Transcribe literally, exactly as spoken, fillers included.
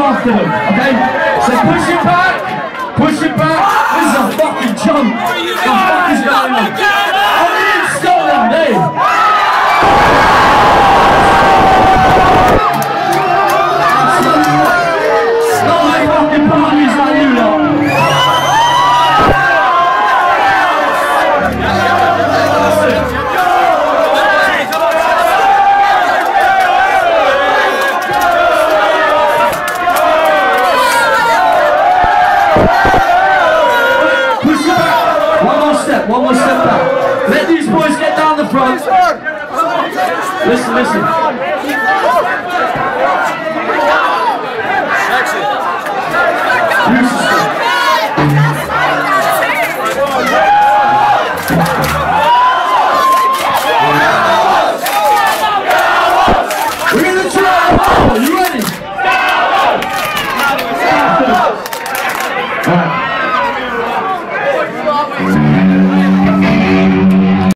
after them, okay? So push it back, push it back. This is a fucking jump. What the fuck is going on? I'm in Scotland, eh? Not like fucking parties like you lot. One more step back. Let these boys get down the front. Listen, listen. Use the